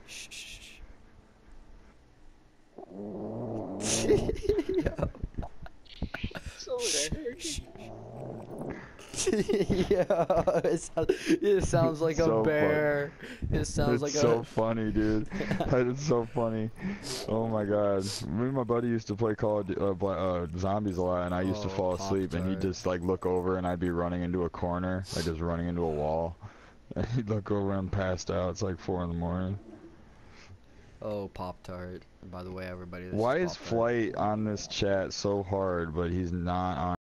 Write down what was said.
Shh. Shh. Yo. So Shh. there. Shh. Yeah, it sounds like a So funny. bear. It sounds It's like a. so funny, dude. It's so funny. Oh my god. Me and my buddy used to play Zombies a lot, and I used to Oh, fall asleep, and he'd Pop-Tart. just like look over, and I'd be running into a corner, like just running into a wall. And he'd look over and passed out. It's like 4 in the morning. Oh, Pop-Tart. By the way, everybody, this is Why is Pop-Tart. Flight on this chat so hard, but he's not on?